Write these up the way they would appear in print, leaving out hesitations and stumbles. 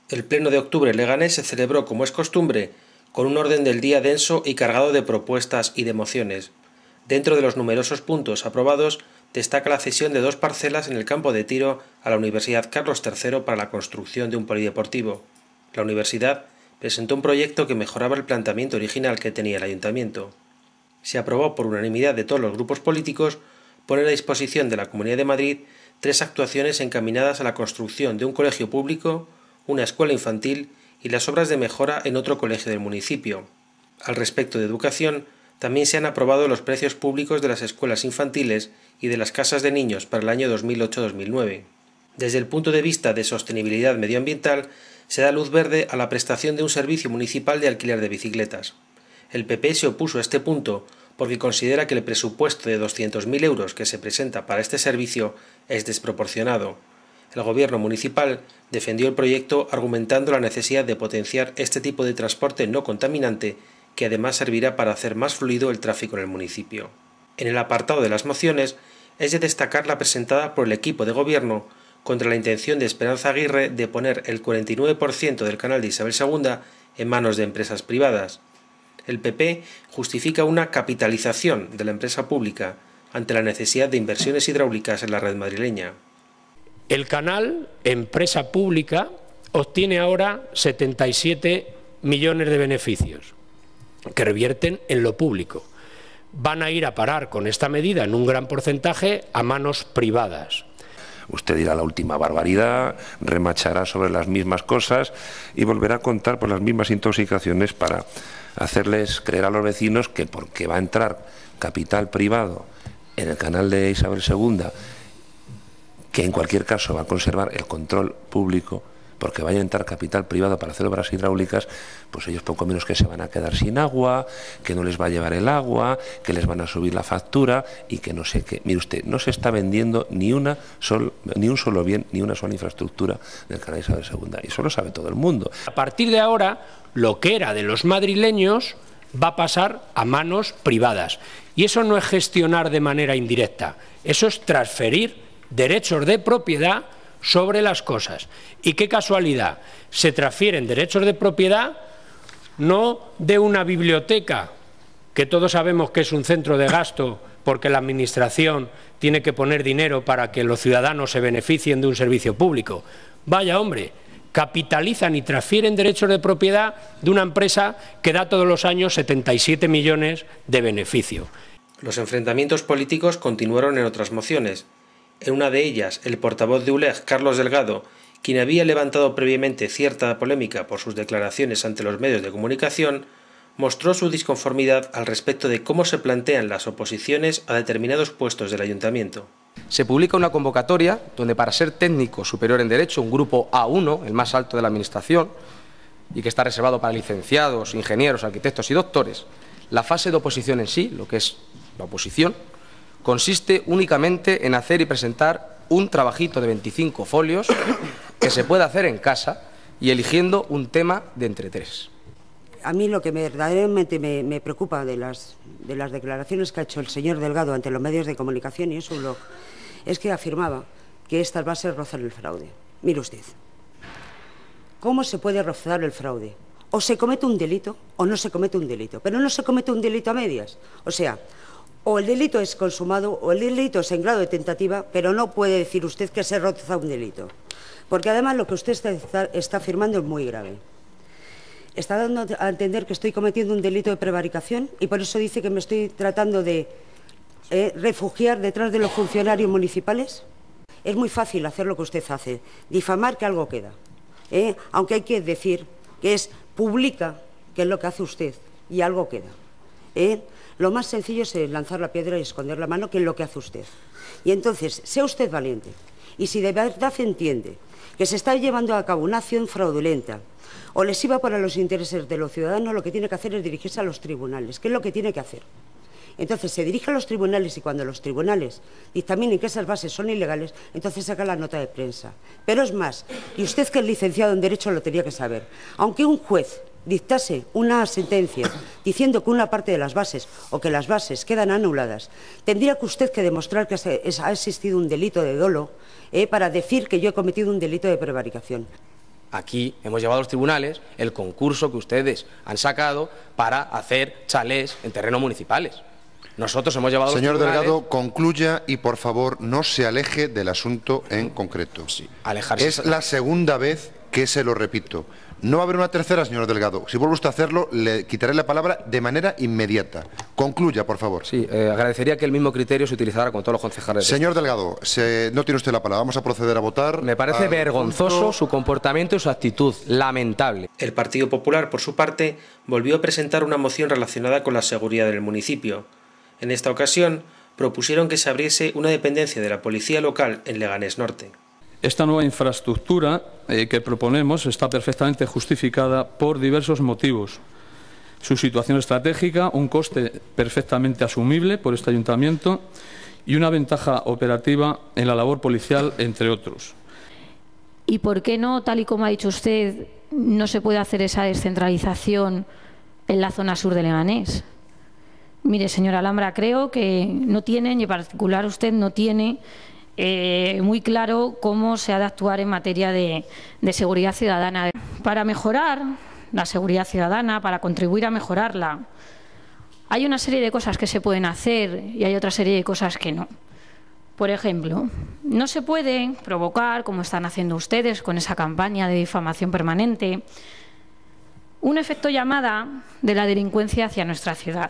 El pleno de octubre en Leganés se celebró, como es costumbre, con un orden del día denso y cargado de propuestas y de mociones. Dentro de los numerosos puntos aprobados, destaca la cesión de 2 parcelas en el campo de tiro a la Universidad Carlos III para la construcción de un polideportivo. La universidad presentó un proyecto que mejoraba el planteamiento original que tenía el ayuntamiento. Se aprobó por unanimidad de todos los grupos políticos poner a disposición de la Comunidad de Madrid 3 actuaciones encaminadas a la construcción de un colegio público, una escuela infantil y las obras de mejora en otro colegio del municipio. Al respecto de educación, también se han aprobado los precios públicos de las escuelas infantiles y de las casas de niños para el año 2008-2009. Desde el punto de vista de sostenibilidad medioambiental, se da luz verde a la prestación de un servicio municipal de alquiler de bicicletas. El PP se opuso a este punto porque considera que el presupuesto de 200.000 euros que se presenta para este servicio es desproporcionado. El gobierno municipal defendió el proyecto argumentando la necesidad de potenciar este tipo de transporte no contaminante que además servirá para hacer más fluido el tráfico en el municipio. En el apartado de las mociones es de destacar la presentada por el equipo de gobierno contra la intención de Esperanza Aguirre de poner el 49% del canal de Isabel II en manos de empresas privadas. El PP justifica una capitalización de la empresa pública ante la necesidad de inversiones hidráulicas en la red madrileña. El canal, empresa pública, obtiene ahora 77 millones de beneficios que revierten en lo público. Van a ir a parar con esta medida en un gran porcentaje a manos privadas. Usted dirá la última barbaridad, remachará sobre las mismas cosas y volverá a contar por las mismas intoxicaciones para hacerles creer a los vecinos que porque va a entrar capital privado en el canal de Isabel II, que en cualquier caso va a conservar el control público, porque vaya a entrar capital privado para hacer obras hidráulicas, pues ellos poco menos que se van a quedar sin agua, que no les va a llevar el agua, que les van a subir la factura y que no sé qué. Mire usted, no se está vendiendo ni un solo bien, ni una sola infraestructura del canal Isabel II. Y eso lo sabe todo el mundo. A partir de ahora, lo que era de los madrileños va a pasar a manos privadas. Y eso no es gestionar de manera indirecta, eso es transferir derechos de propiedad sobre las cosas. Y qué casualidad, se transfieren derechos de propiedad no de una biblioteca, que todos sabemos que es un centro de gasto porque la Administración tiene que poner dinero para que los ciudadanos se beneficien de un servicio público. Vaya hombre, capitalizan y transfieren derechos de propiedad de una empresa que da todos los años 77 millones de beneficio. Los enfrentamientos políticos continuaron en otras mociones. En una de ellas, el portavoz de ULEG, Carlos Delgado, quien había levantado previamente cierta polémica por sus declaraciones ante los medios de comunicación, mostró su disconformidad al respecto de cómo se plantean las oposiciones a determinados puestos del ayuntamiento. Se publica una convocatoria donde para ser técnico superior en Derecho, un grupo A1, el más alto de la Administración, y que está reservado para licenciados, ingenieros, arquitectos y doctores, la fase de oposición en sí, lo que es la oposición, consiste únicamente en hacer y presentar un trabajito de 25 folios que se puede hacer en casa y eligiendo un tema de entre 3. A mí lo que verdaderamente me preocupa de las declaraciones que ha hecho el señor Delgado ante los medios de comunicación y en su blog es que afirmaba que estas bases rozan el fraude. Mire usted, ¿cómo se puede rozar el fraude? O se comete un delito o no se comete un delito, pero no se comete un delito a medias. O sea, o el delito es consumado o el delito es en grado de tentativa, pero no puede decir usted que se roza un delito. Porque además lo que usted está afirmando es muy grave. Está dando a entender que estoy cometiendo un delito de prevaricación y por eso dice que me estoy tratando de refugiar detrás de los funcionarios municipales. Es muy fácil hacer lo que usted hace, difamar que algo queda. Aunque hay que decir que es publica, que es lo que hace usted, y algo queda. Lo más sencillo es lanzar la piedra y esconder la mano, que es lo que hace usted. Y entonces, sea usted valiente. Y si de verdad entiende que se está llevando a cabo una acción fraudulenta o lesiva para los intereses de los ciudadanos, lo que tiene que hacer es dirigirse a los tribunales, que es lo que tiene que hacer. Entonces se dirige a los tribunales y cuando los tribunales dictaminen que esas bases son ilegales, entonces saca la nota de prensa. Pero es más, y usted que es licenciado en Derecho lo tenía que saber, aunque un juez dictase una sentencia diciendo que una parte de las bases o que las bases quedan anuladas, tendría que usted que demostrar que ha existido un delito de dolo para decir que yo he cometido un delito de prevaricación. Aquí hemos llevado a los tribunales el concurso que ustedes han sacado para hacer chalés en terrenos municipales. Nosotros hemos llevado a los tribunales... Señor Delgado, concluya y, por favor, no se aleje del asunto en concreto. Sí, alejarse. Es la segunda vez que se lo repito. No va a haber una tercera, señor Delgado. Si vuelve usted a hacerlo, le quitaré la palabra de manera inmediata. Concluya, por favor. Sí, agradecería que el mismo criterio se utilizara con todos los concejales. Señor Delgado, no tiene usted la palabra. Vamos a proceder a votar. Me parece vergonzoso su comportamiento y su actitud. Lamentable. El Partido Popular, por su parte, volvió a presentar una moción relacionada con la seguridad del municipio. En esta ocasión, propusieron que se abriese una dependencia de la Policía Local en Leganés Norte. Esta nueva infraestructura que proponemos está perfectamente justificada por diversos motivos. Su situación estratégica, un coste perfectamente asumible por este ayuntamiento y una ventaja operativa en la labor policial, entre otros. ¿Y por qué no, tal y como ha dicho usted, no se puede hacer esa descentralización en la zona sur de Leganés? Mire, señora Alhambra, creo que no tienen, y en particular usted no tiene muy claro cómo se ha de actuar en materia de seguridad ciudadana. Para mejorar la seguridad ciudadana, para contribuir a mejorarla, hay una serie de cosas que se pueden hacer y hay otra serie de cosas que no. Por ejemplo, no se puede provocar, como están haciendo ustedes con esa campaña de difamación permanente, un efecto llamada de la delincuencia hacia nuestra ciudad.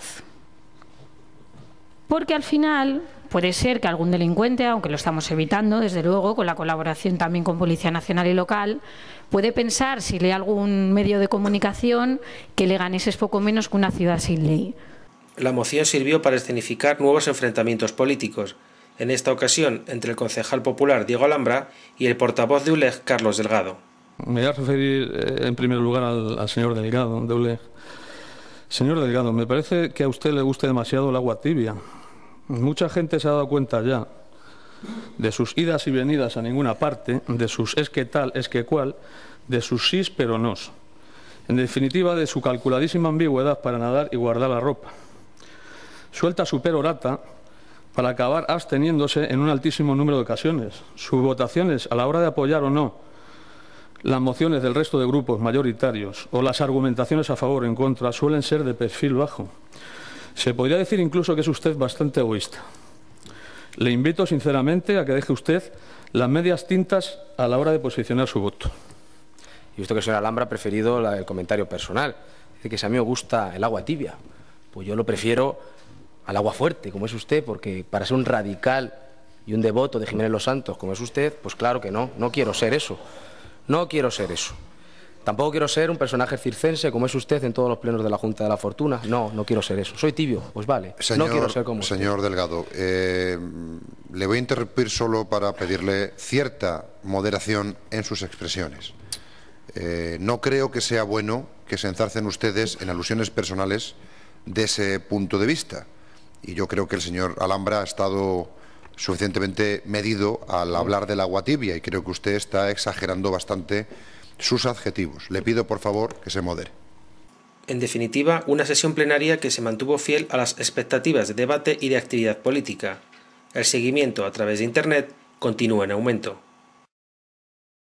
Porque al final puede ser que algún delincuente, aunque lo estamos evitando, desde luego, con la colaboración también con Policía Nacional y Local, puede pensar, si lee algún medio de comunicación, que Leganés es poco menos que una ciudad sin ley. La moción sirvió para escenificar nuevos enfrentamientos políticos, en esta ocasión entre el concejal popular Diego Alhambra y el portavoz de ULEG, Carlos Delgado. Me voy a referir en primer lugar al señor Delgado, de ULEG. Señor Delgado, me parece que a usted le gusta demasiado el agua tibia. Mucha gente se ha dado cuenta ya de sus idas y venidas a ninguna parte, de sus es que tal, es que cual, de sus sís pero nos. En definitiva, de su calculadísima ambigüedad para nadar y guardar la ropa. Suelta su perorata para acabar absteniéndose en un altísimo número de ocasiones. Sus votaciones a la hora de apoyar o no las mociones del resto de grupos mayoritarios o las argumentaciones a favor o en contra suelen ser de perfil bajo. Se podría decir incluso que es usted bastante egoísta. Le invito sinceramente a que deje usted las medias tintas a la hora de posicionar su voto. Y visto que el señor Alhambra ha preferido el comentario personal. Dice que si a mí me gusta el agua tibia, pues yo lo prefiero al agua fuerte, como es usted, porque para ser un radical y un devoto de Jiménez Los Santos, como es usted, pues claro que no quiero ser eso. No quiero ser eso. Tampoco quiero ser un personaje circense como es usted en todos los plenos de la Junta de la Fortuna. No quiero ser eso. Soy tibio, pues vale. No quiero ser como usted. Señor Delgado, le voy a interrumpir solo para pedirle cierta moderación en sus expresiones. No creo que sea bueno que se enzarcen ustedes en alusiones personales de ese punto de vista. Y yo creo que el señor Alhambra ha estado suficientemente medido al hablar del agua tibia y creo que usted está exagerando bastante sus adjetivos. Le pido, por favor, que se modere. En definitiva, una sesión plenaria que se mantuvo fiel a las expectativas de debate y de actividad política. El seguimiento a través de Internet continúa en aumento.